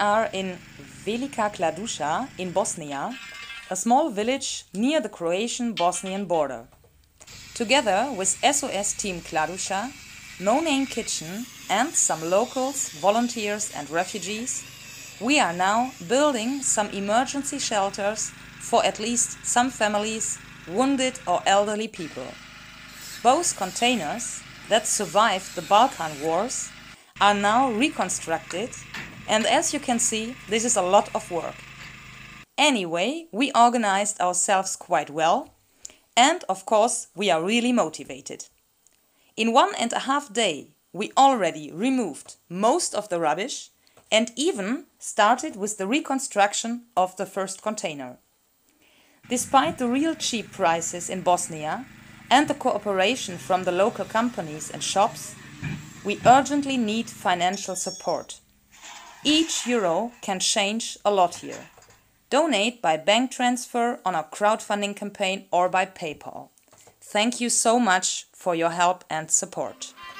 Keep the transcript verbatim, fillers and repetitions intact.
are in Velika Kladuša in Bosnia, a small village near the Croatian-Bosnian border. Together with S O S Team Kladuša, No Name Kitchen and some locals, volunteers and refugees, we are now building some emergency shelters for at least some families, wounded or elderly people. Both containers that survived the Balkan Wars are now reconstructed, and as you can see, this is a lot of work. Anyway, we organized ourselves quite well, and of course we are really motivated. In one and a half day we already removed most of the rubbish and even started with the reconstruction of the first container. Despite the real cheap prices in Bosnia and the cooperation from the local companies and shops, we urgently need financial support. Each euro can change a lot here. Donate by bank transfer on our crowdfunding campaign or by PayPal. Thank you so much for your help and support.